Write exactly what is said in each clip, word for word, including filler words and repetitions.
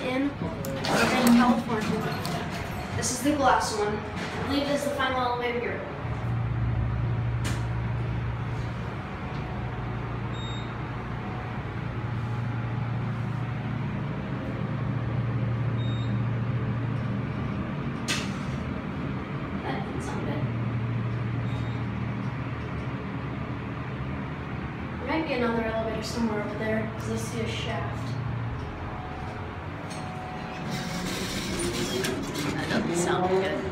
in Burbank, California. This is the glass one. I believe this is the final elevator here. That didn't sound good. There might be another elevator somewhere over there because I see a shaft. That doesn't sound good.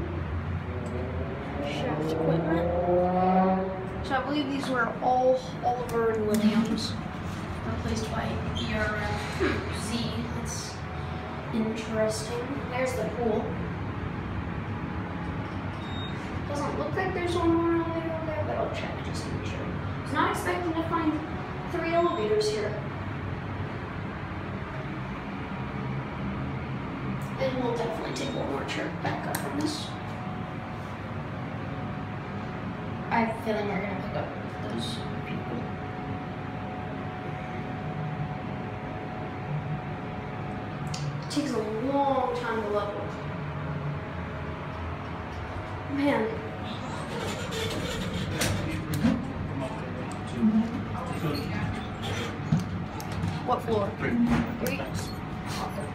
Shaft equipment. So I believe these were all Oliver and Williams, replaced by E R M Z. That's interesting. There's the pool. Doesn't look like there's one more elevator over there, but I'll check just to be sure. I was not expecting to find three elevators here. And we'll definitely take one more trip back up on this. I have a feeling we're going to pick up those people. It takes a long time to level. Man. What floor? Three. Three? Okay.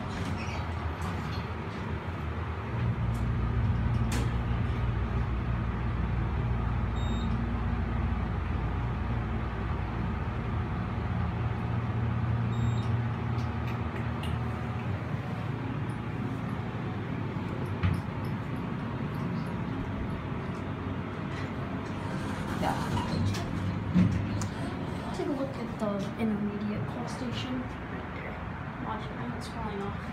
Yeah. Take a look at the intermediate call station right there. Watch it, now it's falling off.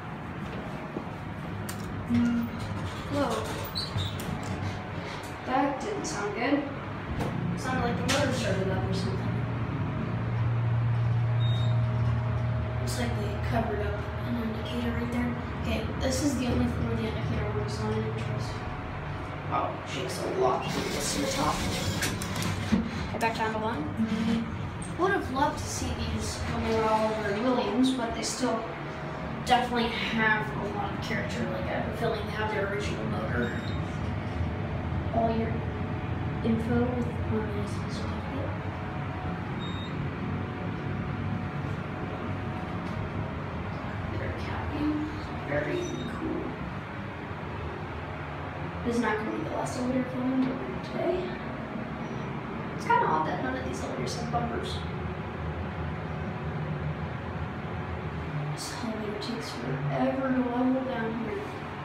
Mm. Whoa. That didn't sound good. It sounded like the motor started up or something. Looks like they covered up an indicator right there. Okay, this is the only floor the indicator works on in interest. Oh, shakes a lot to this to the top. Get back down to one. Mm-hmm. Would have loved to see these when they were all over Williams, but they still definitely have a lot of character. Like I have a feeling they have their original motor. All your info with modernize certificate. Their cabin, very cool. This is not going to be the last elevator filming today. It's kind of odd that none of these elevators have bumpers. This elevator takes forever to level down here.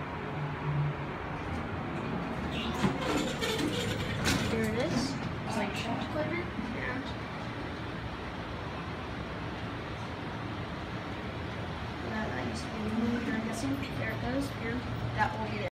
Here it is. It's like shaft equipment. And that, that used to be a movie, I'm guessing. There it goes. Here, that will be it.